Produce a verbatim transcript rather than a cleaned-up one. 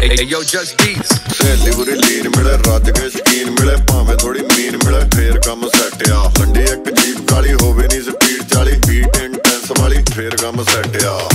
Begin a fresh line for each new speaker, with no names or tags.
Hey, yo, just beats.
ਸਹੇਲੀ ਬੁਰੀ ਲੀਨ ਮਿਲੇ ਰੱਜ ਕੇ ਸ਼ਕੀਨ ਮਿਲੇ ਭਾਵੇਂ ਥੋੜੀ ਮੀਨ ਮਿਲੇ ਫੇਰ ਕੰਮ ਸੈੱਟ ਆ। ਲੰਡੀ ਇੱਕ ਜੀਪ ਕਾਲੀ ਹੋਵੇ ਨੀ ਸਪੀਡ ਚਾਲੀ ਬੀਟ ਇੰਟੈਂਸ ਵਾਲੀ ਫੇਰ ਕੰਮ ਸੈੱਟ ਆ।